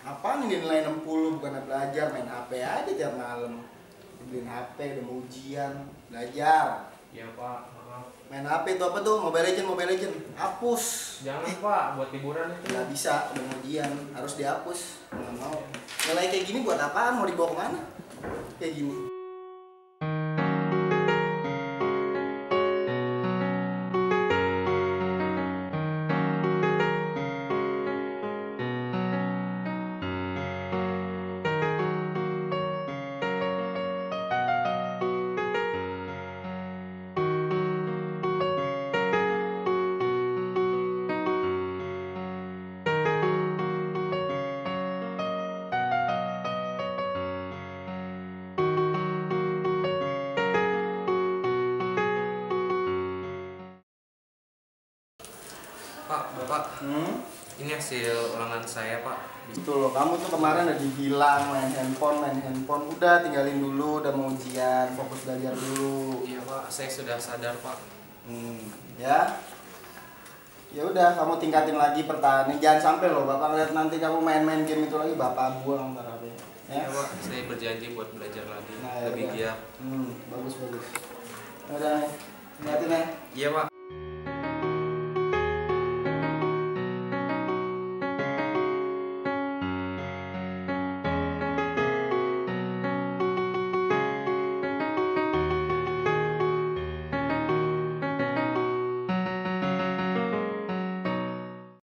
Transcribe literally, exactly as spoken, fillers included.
Apaan ini nilai enam puluh, bukan belajar, main H P aja tiap malam. Beliin H P, udah mau ujian, belajar. Iya Pak, maaf. Main H P itu apa tuh? Mobile Legend, Mobile Legend. Hapus. Jangan Pak, buat hiburan itu. Nggak bisa, udah mau ujian, harus dihapus. Nggak mau. Nilai kayak gini buat apaan? Mau dibawa kemana? Kayak gini. Pak, Bapak, Hmm? ini hasil ulangan saya Pak. Gitu loh, kamu tuh kemarin udah dibilang main handphone, main handphone. Udah tinggalin dulu, udah mau ujian, fokus belajar dulu. Iya Pak, saya sudah sadar Pak. Hmm, ya. Ya udah, kamu tingkatin lagi pertahanan. Jangan sampai loh, Bapak ngeliat nanti kamu main-main game itu lagi, Bapak buang ntar H P. Ya. Iya Pak, saya berjanji buat belajar lagi, Nah, ya lebih udah. giat. Hmm, bagus bagus. Ya udah, nih. Lihatin ya. Iya Pak.